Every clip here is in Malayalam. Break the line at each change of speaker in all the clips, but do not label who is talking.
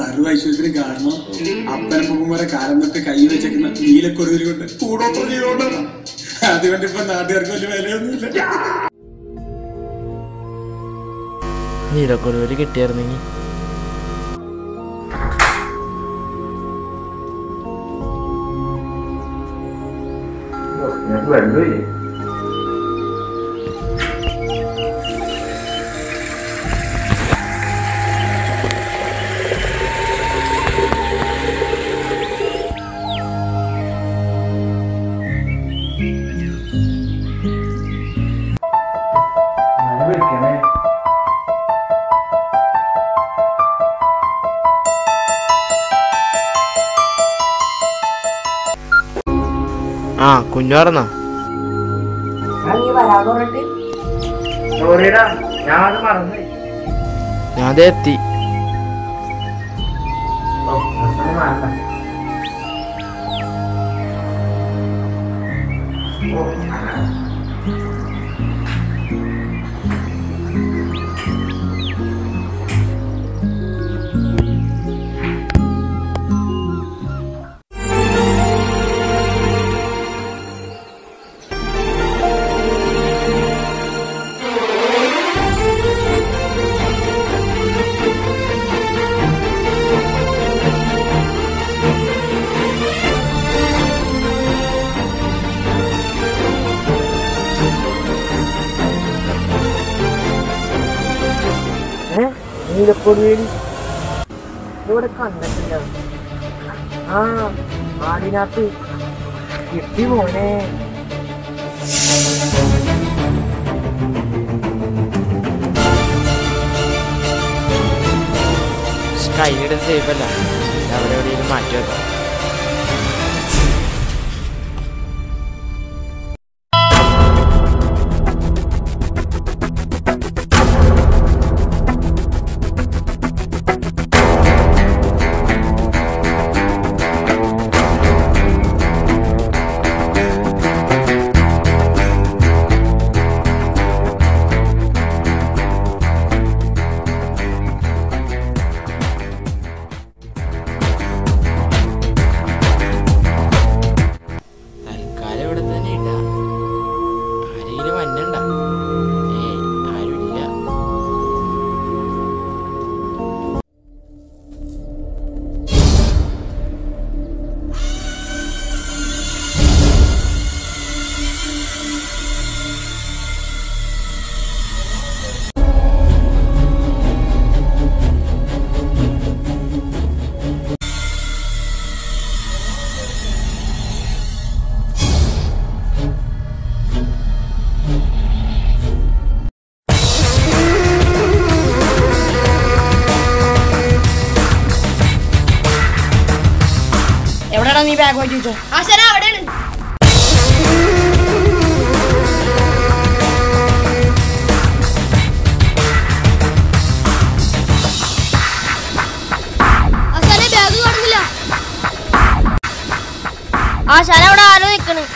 സർവ്വ ഐശ്വര്യത്തിന് കാരണം അപ്പനപ്പന്മാരെ കാലം തൊട്ട് കൈ വെച്ചേക്കുന്ന നീലക്കൊരുവിൽ കൊണ്ട് കൂടോത്രം ചെയ്തോണ്ടാണ്. അതുകൊണ്ട് ഇപ്പൊ നാട്ടുകാർക്ക് വലിയ വിലയൊന്നുമില്ല.
നീലക്കൊരുവിൽ കിട്ടിയായിരുന്നെങ്കിൽ
വെള്ളമില്ലേ?
ആ കുഞ്ഞു പറഞ്ഞോ? ഞാൻ എത്തി.
നീലക്കൊടുവേലി ഇവിടെ കണ്ടിട്ടില്ല. ആ ആടിനകത്ത് കിട്ടി മോനെ.
കൈയുടെ സേഫ് അല്ല, അവരെവിടെയും മാറ്റി വെക്കാം.
എവിടെയാണോ നീ ബാഗ് വായിച്ചു വെച്ചോ?
അവിടെയാണ്. ബാഗ് കാണുന്നില്ല. ആശാന അവിടെ ആരോ നിക്കണ്.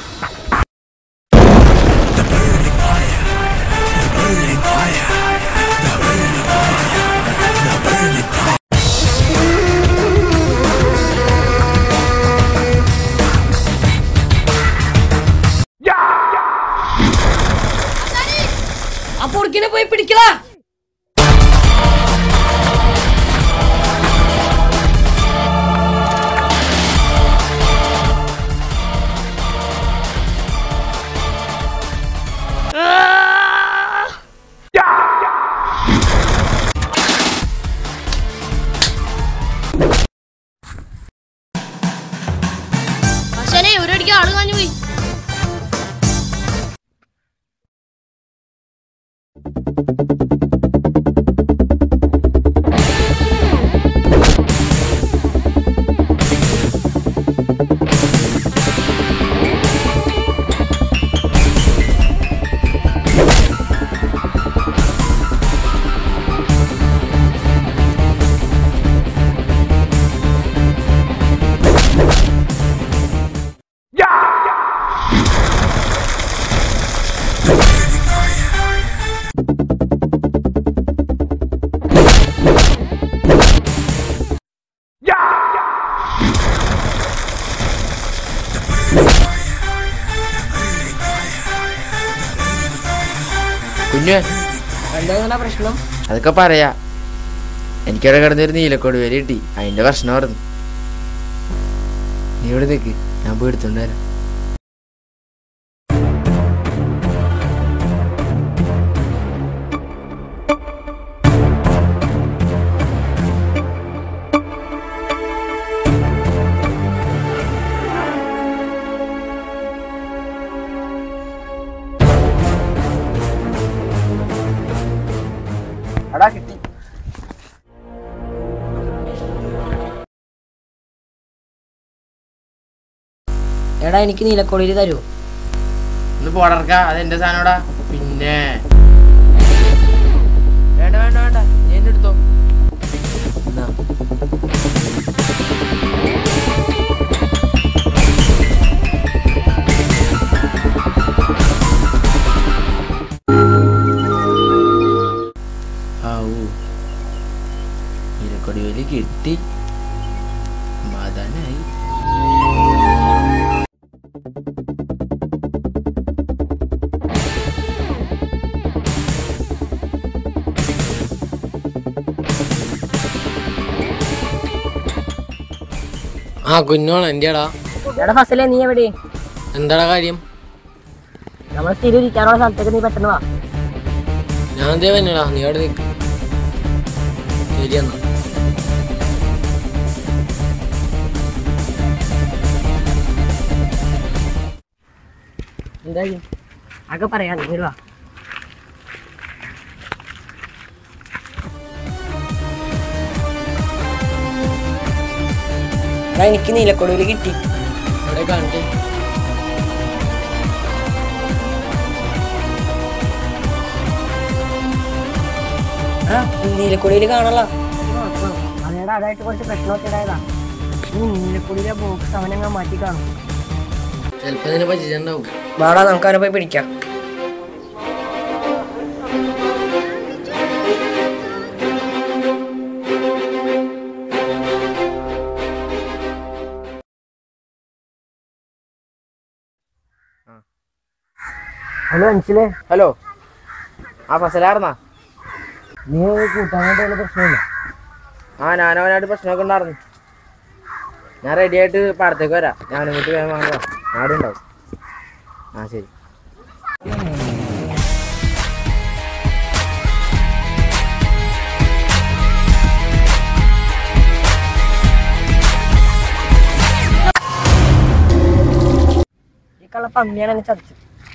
ആ പൊറുക്കിനെ പോയി പിടിക്കലാ.
ആശാനെ ഒരടിക്ക് ആള് കാഞ്ഞു പോയി.
പിന്നെ
എന്താ പ്രശ്നം?
അതൊക്കെ പറയാ. എനിക്കവിടെ കിടന്നൊരു നീലക്കോട് വരെ കിട്ടി, അതിന്റെ പ്രശ്നം പറഞ്ഞു. നീ ഇവിടെ നിൽക്ക്, ഞാൻ പോയി എടുത്തോണ്ട് വരാം.
എടാ കിട്ടി. എടാ എനിക്ക് നീലക്കോടിയിൽ തരുമോ?
ഒന്ന് പോടർക്ക, അതെന്റെ സാധനോടാ. പിന്നെ വേണ്ട വേണ്ട വേണ്ട, നീ എന്നെ എടുത്തോ. എന്നാ നീലക്കൊടി വലി കിട്ടി, സമാധാനായി.
ആ കുഞ്ഞോളാ എന്റെടാ.
എടാ ഫസലേ, നീ എവിടെ?
എന്താടാ കാര്യം?
നമ്മൾ സ്ഥിരം ഇരിക്കാനുള്ള സ്ഥലത്തേക്ക് നീ പെട്ടെന്ന് വാ.
ഞാൻ എന്തേ തന്നെടാ, നീ അവിടെ നിൽക്ക്. ശരി എന്നാ.
എന്താ ആകെ പറയാ, നീ വാ. എനിക്ക് നീലക്കൊടുവിൽ കിട്ടി.
അവിടെ കാണട്ടെ.
നീലക്കൊടിയിൽ കാണാനുള്ള അതേടാ, അതായിട്ട് കുറച്ച് പ്രശ്നമൊക്കെ ഇടായതാ. ഈ നീലക്കൊടിയിലെ ബോക്സ് അവനങ്ങ് മാറ്റി കാണും.
ചെലപ്പോ ഇതിനെ പറ്റിച്ചിട്ടുണ്ടാവും.
വാടാ, നമുക്ക് അവനെ പോയി പിടിക്കാം. ഹലോ അൻസിലേ.
ഹലോ, ആ ഫസലാർന്നാ?
നീ കൂട്ടാനായിട്ട് പ്രശ്നമില്ല?
ആ, ഞാനവനായിട്ട് പ്രശ്നമൊക്കെ ഉണ്ടായിരുന്നു. ഞാൻ റെഡി ആയിട്ട് പാടത്തേക്ക് വരാം. ഞാനും കൂട്ടി വേഗം വാങ്ങുക, ആരും ഉണ്ടാവും. ആ ശരി.
ഈ കള്ള പന്നിയാണ് എന്നെ ചതിച്ചത്.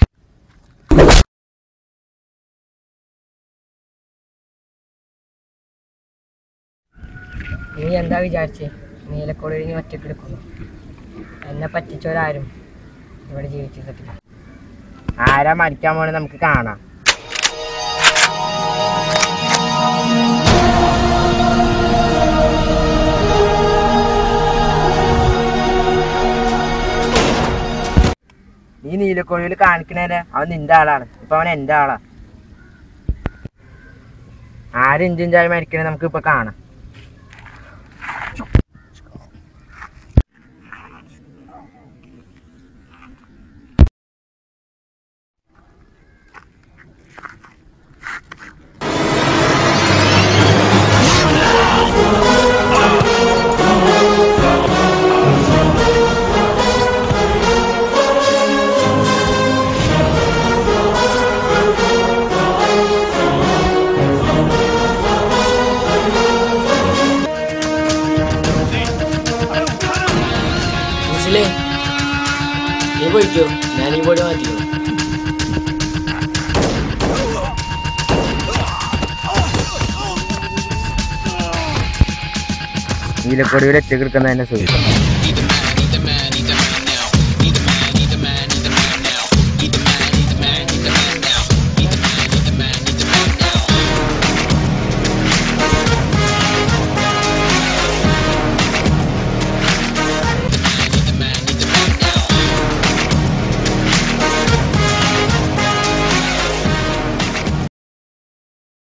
നീ എന്താ വിചാരിച്ചേ? നീലക്കോടി നീ ഒറ്റക്കെടുക്കുന്നു. എന്നെ പറ്റിച്ചവരാരും ഇവിടെ ജീവിച്ചിട്ടില്ല.
ആരാ മരിക്കാൻ പോണേ നമുക്ക് കാണാം. നീ നീലക്കോഴിയിൽ കാണിക്കണേരെ അവൻ നിന്റെ ആളാണ്. ഇപ്പൊ അവൻ എന്റെ ആളാ. ആര് ഇഞ്ചിഞ്ചായി മരിക്കണേ നമുക്ക് ഇപ്പൊ കാണാം.
നീ പോയിക്കോ, ഞാൻ ഈ ബോഡി മാറ്റിക്കോ.
നീലക്കൊടിയിൽ ഒറ്റ കിടക്കുന്ന തന്നെ സുഖം.